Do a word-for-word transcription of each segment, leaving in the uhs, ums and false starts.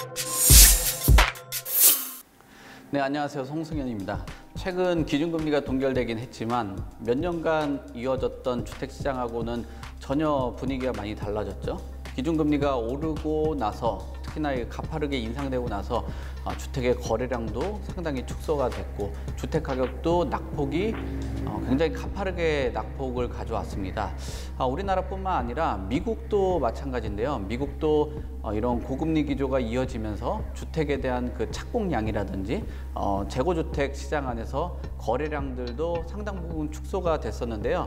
네, 안녕하세요. 송승현입니다. 최근 기준금리가 동결되긴 했지만 몇 년간 이어졌던 주택시장하고는 전혀 분위기가 많이 달라졌죠. 기준금리가 오르고 나서 특히나 가파르게 인상되고 나서 주택의 거래량도 상당히 축소가 됐고 주택 가격도 낙폭이 굉장히 가파르게 낙폭을 가져왔습니다. 우리나라뿐만 아니라 미국도 마찬가지인데요. 미국도 이런 고금리 기조가 이어지면서 주택에 대한 그 착공량이라든지 재고주택 시장 안에서 거래량들도 상당 부분 축소가 됐었는데요.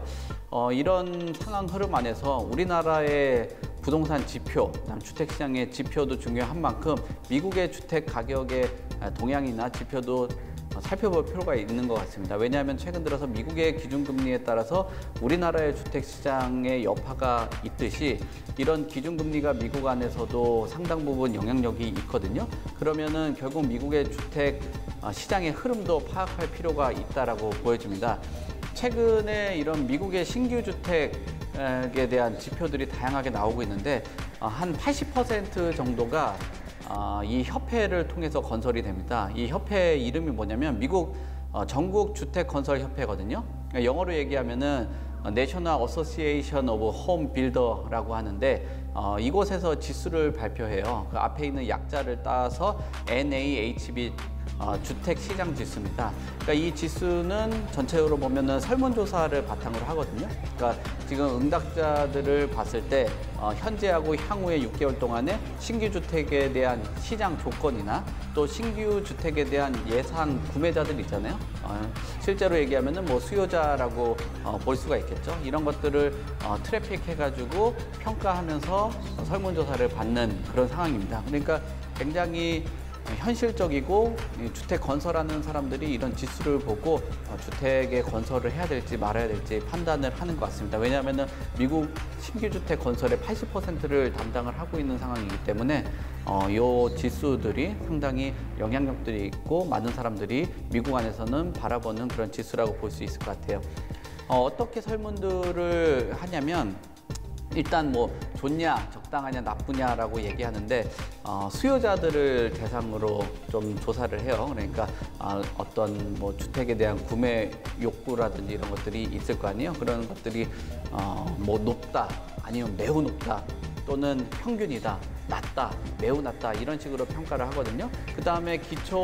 이런 상황 흐름 안에서 우리나라의 부동산 지표, 주택시장의 지표도 중요한 만큼 미국의 주택 가격의 동향이나 지표도 살펴볼 필요가 있는 것 같습니다. 왜냐하면 최근 들어서 미국의 기준금리에 따라서 우리나라의 주택시장의 여파가 있듯이 이런 기준금리가 미국 안에서도 상당 부분 영향력이 있거든요. 그러면은 결국 미국의 주택 시장의 흐름도 파악할 필요가 있다라고 보여집니다. 최근에 이런 미국의 신규 주택에 대한 지표들이 다양하게 나오고 있는데 한 팔십 퍼센트 정도가 이 협회를 통해서 건설이 됩니다. 이 협회 이름이 뭐냐면 미국 전국 주택 건설 협회거든요. 영어로 얘기하면은 National Association of Home Builder라고 하는데 어, 이곳에서 지수를 발표해요. 그 앞에 있는 약자를 따서 엔 에이 에이치 비 어, 주택시장 지수입니다. 그러니까 이 지수는 전체적으로 보면은 설문조사를 바탕으로 하거든요. 그러니까 지금 응답자들을 봤을 때 어, 현재하고 향후의 육 개월 동안에 신규 주택에 대한 시장 조건이나 또 신규 주택에 대한 예상 구매자들 있잖아요. 어, 실제로 얘기하면은 뭐 수요자라고 어, 볼 수가 있겠죠. 이런 것들을 어, 트래픽 해가지고 평가하면서 설문조사를 받는 그런 상황입니다. 그러니까 굉장히 현실적이고 주택 건설하는 사람들이 이런 지수를 보고 주택에 건설을 해야 될지 말아야 될지 판단을 하는 것 같습니다. 왜냐하면 미국 신규 주택 건설의 팔십 퍼센트를 담당을 하고 있는 상황이기 때문에 어, 이 지수들이 상당히 영향력들이 있고 많은 사람들이 미국 안에서는 바라보는 그런 지수라고 볼 수 있을 것 같아요. 어, 어떻게 설문들을 하냐면 일단 뭐 좋냐, 적당하냐, 나쁘냐라고 얘기하는데 어, 수요자들을 대상으로 좀 조사를 해요. 그러니까 어, 어떤 뭐 주택에 대한 구매 욕구라든지 이런 것들이 있을 거 아니에요. 그런 것들이 어, 뭐 높다, 아니면 매우 높다, 또는 평균이다, 낮다, 매우 낮다 이런 식으로 평가를 하거든요. 그 다음에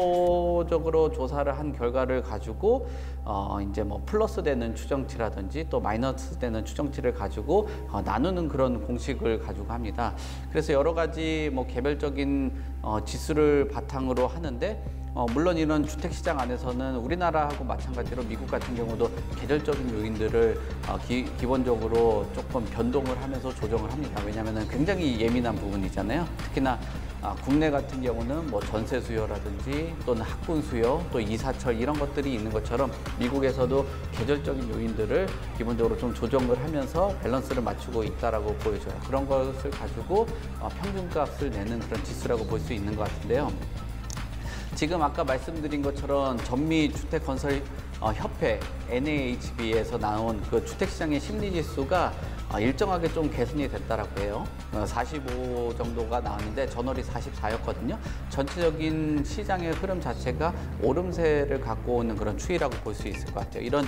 기초적으로 조사를 한 결과를 가지고 어 이제 뭐 플러스 되는 추정치라든지 또 마이너스 되는 추정치를 가지고 어 나누는 그런 공식을 가지고 합니다. 그래서 여러 가지 뭐 개별적인 어 지수를 바탕으로 하는데 어, 물론 이런 주택시장 안에서는 우리나라하고 마찬가지로 미국 같은 경우도 계절적인 요인들을 어, 기, 기본적으로 조금 변동을 하면서 조정을 합니다. 왜냐하면 굉장히 예민한 부분이잖아요. 특히나 아, 국내 같은 경우는 뭐 전세 수요라든지 또는 학군 수요, 또 이사철 이런 것들이 있는 것처럼 미국에서도 계절적인 요인들을 기본적으로 좀 조정을 하면서 밸런스를 맞추고 있다라고 보여져요. 그런 것을 가지고 어, 평균값을 내는 그런 지수라고 볼 수 있는 것 같은데요. 지금 아까 말씀드린 것처럼 전미주택건설협회 엔 에이 에이치 비에서 나온 그 주택시장의 심리지수가 일정하게 좀 개선이 됐다라고 해요. 사십오 정도가 나왔는데 전월이 사십사였거든요. 전체적인 시장의 흐름 자체가 오름세를 갖고 오는 그런 추이라고 볼 수 있을 것 같아요. 이런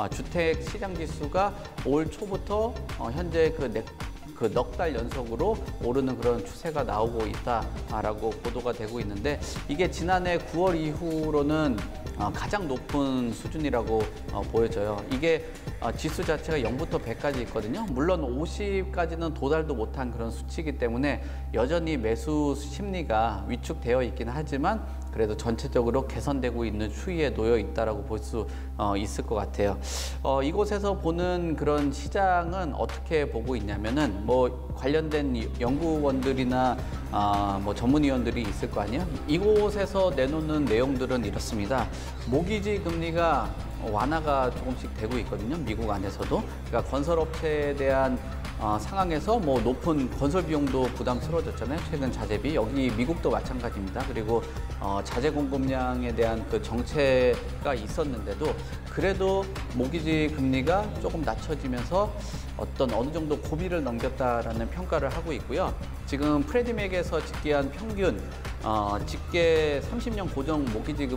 주택시장지수가 올 초부터 현재 그 그 넉 달 연속으로 오르는 그런 추세가 나오고 있다라고 보도가 되고 있는데 이게 지난해 구월 이후로는 가장 높은 수준이라고 보여져요. 이게 지수 자체가 영부터 백까지 있거든요. 물론 오십까지는 도달도 못한 그런 수치이기 때문에 여전히 매수 심리가 위축되어 있긴 하지만 그래도 전체적으로 개선되고 있는 추이에 놓여 있다라고 볼 수 있을 것 같아요. 어, 이곳에서 보는 그런 시장은 어떻게 보고 있냐면은 뭐 관련된 연구원들이나 아, 뭐 전문위원들이 있을 거 아니에요. 이곳에서 내놓는 내용들은 이렇습니다. 모기지 금리가 완화가 조금씩 되고 있거든요. 미국 안에서도. 그러니까 건설업체에 대한 어, 상황에서 뭐 높은 건설 비용도 부담스러워졌잖아요. 최근 자재비. 여기 미국도 마찬가지입니다. 그리고 어, 자재 공급량에 대한 그 정체가 있었는데도 그래도 모기지 금리가 조금 낮춰지면서 어떤 어느 정도 고비를 넘겼다라는 평가를 하고 있고요. 지금 프레디맥에서 집계한 평균 어, 직계 삼십 년 고정 모기지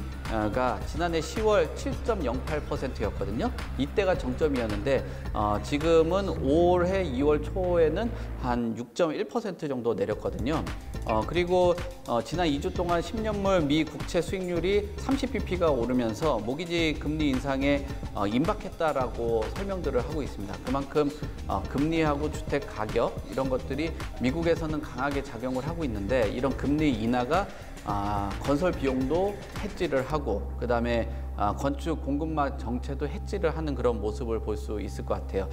금리가 지난해 시월 칠 점 영팔 퍼센트였거든요. 이때가 정점이었는데 어, 지금은 올해 이월 초에는 한 육 점 일 퍼센트 정도 내렸거든요. 어, 그리고 어, 지난 이 주 동안 십 년물 미 국채 수익률이 삼십 비피가 오르면서 모기지 금리 인상에 어, 임박했다라고 설명들을 하고 있습니다. 그만큼 어, 금리하고 주택 가격 이런 것들이 미국에서는 강하게 작용을 하고 있는데 이런 금리 인하가 아, 건설 비용도 해지를 하고 그 다음에 아, 건축 공급망 정체도 해지를 하는 그런 모습을 볼 수 있을 것 같아요.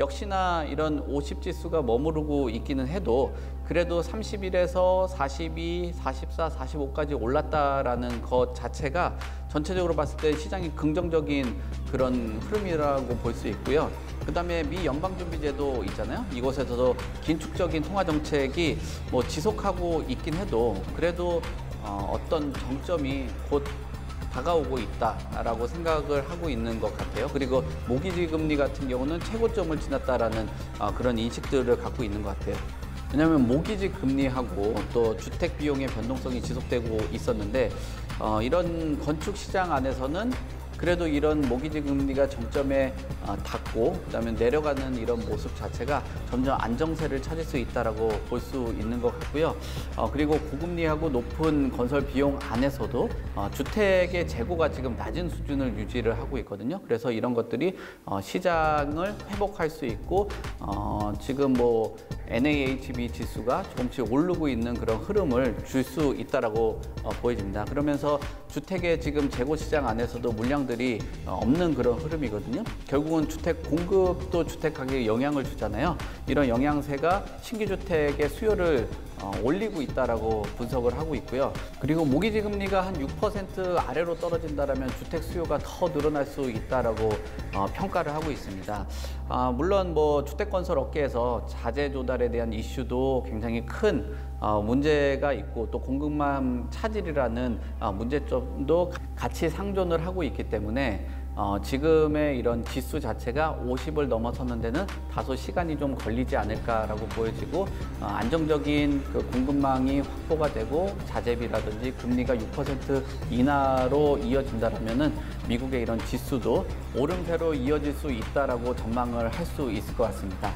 역시나 이런 오십 지수가 머무르고 있기는 해도 그래도 삼십일에서 사십이, 사십사, 사십오까지 올랐다라는 것 자체가 전체적으로 봤을 때 시장이 긍정적인 그런 흐름이라고 볼 수 있고요. 그 다음에 미 연방준비제도 있잖아요. 이곳에서도 긴축적인 통화정책이 뭐 지속하고 있긴 해도 그래도 어, 어떤 정점이 곧 다가오고 있다라고 생각을 하고 있는 것 같아요. 그리고 모기지 금리 같은 경우는 최고점을 지났다라는 어, 그런 인식들을 갖고 있는 것 같아요. 왜냐하면 모기지 금리하고 또 주택 비용의 변동성이 지속되고 있었는데 어, 이런 건축 시장 안에서는 그래도 이런 모기지 금리가 정점에 어, 닿고 그다음에 내려가는 이런 모습 자체가 점점 안정세를 찾을 수 있다라고 볼 수 있는 것 같고요. 어, 그리고 고금리하고 높은 건설 비용 안에서도 어, 주택의 재고가 지금 낮은 수준을 유지를 하고 있거든요. 그래서 이런 것들이 어, 시장을 회복할 수 있고 어, 지금 뭐 엔에이에이치비 지수가 조금씩 오르고 있는 그런 흐름을 줄 수 있다라고 어, 보여집니다. 그러면서 주택의 지금 재고 시장 안에서도 물량들이 어, 없는 그런 흐름이거든요. 결국은 주택 공급도 주택 가격에 영향을 주잖아요. 이런 영향세가 신규 주택의 수요를 어, 올리고 있다라고 분석을 하고 있고요. 그리고 모기지 금리가 한 육 퍼센트 아래로 떨어진다라면 주택 수요가 더 늘어날 수 있다라고 어, 평가를 하고 있습니다. 아, 물론 뭐 주택 건설 업계에서 자재 조달에 대한 이슈도 굉장히 큰 어, 문제가 있고 또 공급망 차질이라는 어, 문제점도 같이 상존을 하고 있기 때문에 어, 지금의 이런 지수 자체가 오십을 넘어서는 데는 다소 시간이 좀 걸리지 않을까라고 보여지고 어, 안정적인 그 공급망이 확보가 되고 자재비라든지 금리가 육 퍼센트 이하로 이어진다면은 미국의 이런 지수도 오름세로 이어질 수 있다라고 전망을 할 수 있을 것 같습니다.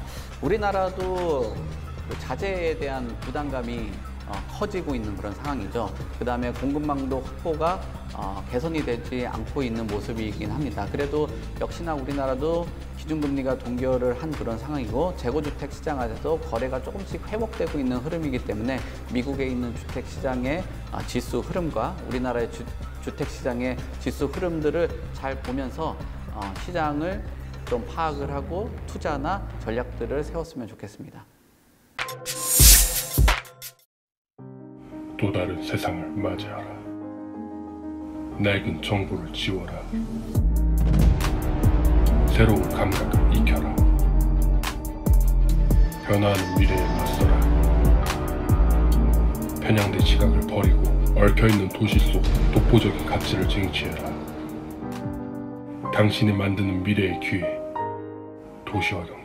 우리나라도 그 자재에 대한 부담감이 어, 커지고 있는 그런 상황이죠. 그 다음에 공급망도 확보가 어, 개선이 되지 않고 있는 모습이긴 합니다. 그래도 역시나 우리나라도 기준금리가 동결을 한 그런 상황이고 재고주택 시장 안에서 거래가 조금씩 회복되고 있는 흐름이기 때문에 미국에 있는 주택시장의 어, 지수 흐름과 우리나라의 주, 주택시장의 지수 흐름들을 잘 보면서 어, 시장을 좀 파악을 하고 투자나 전략들을 세웠으면 좋겠습니다. 또 다른 세상을 맞이하라. 낡은 정보를 지워라. 새로운 감각을 익혀라. 변화하는 미래에 맞서라. 편향된 시각을 버리고 얽혀있는 도시 속 독보적인 가치를 쟁취해라. 당신이 만드는 미래의 기회, 도시화경.